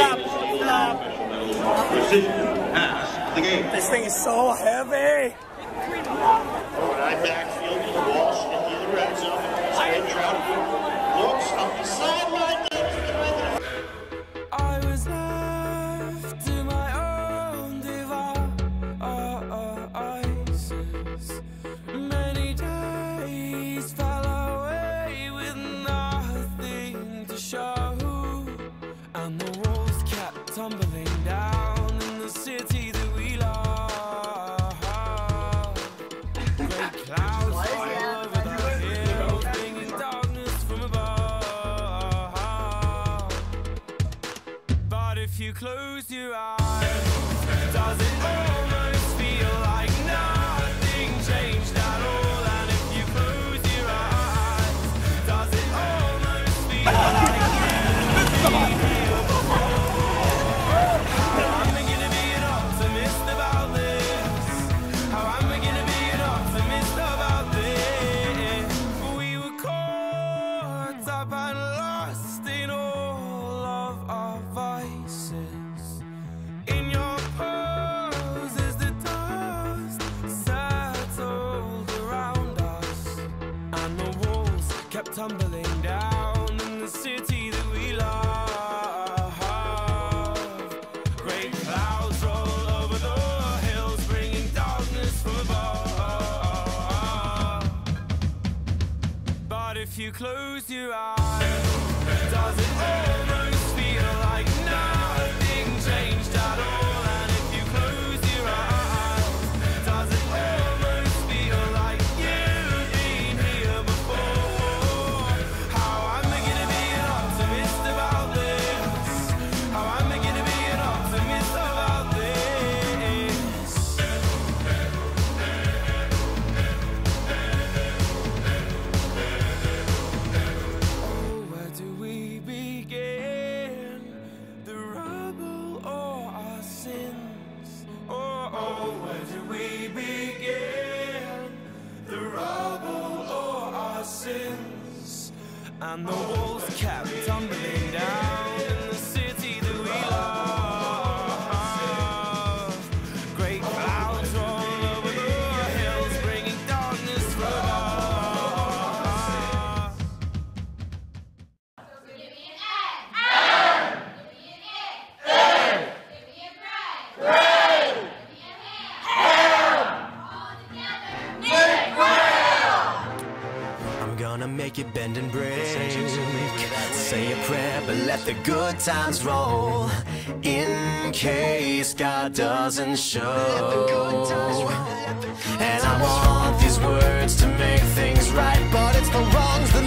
Precision pass the game. This thing is so heavy. Overnight backfield to Walsh into the red zone. Straight Trout looks up the sideline. I was left to my own devices. Many days fell away with nothing to show, and the walls kept tumbling down in the city that we love. Great clouds all over the hills, bringing darkness from above. But if you close your eyes, does it almost feel like nothing changed at all? And if you close your eyes, does it almost feel like you've been here before? How am I gonna be an optimist about this? How am I gonna be an optimist about this? We were caught up and lost in all of our vices. In your pose as the dust settled around us, and the walls kept tumbling down in the city that we love. Great clouds roll over the hills, bringing darkness from above. But if you close your eyes, does it almost feel like nothing changed at all? And if you close your eyes, does it almost feel like you've been here before? How am I gonna be an optimist about this? How am I gonna be an optimist about this? Oh, where do we begin? The rubble or our sins? Oh, where do we begin? The rubble or our sins? And the walls kept tumbling down in the city that we love. Great clouds roll over the hills, bringing darkness from above. I'm gonna make it bend and break. Say a prayer, but let the good times roll. In case God doesn't show. And I want these words to make things right, but it's the wrongs that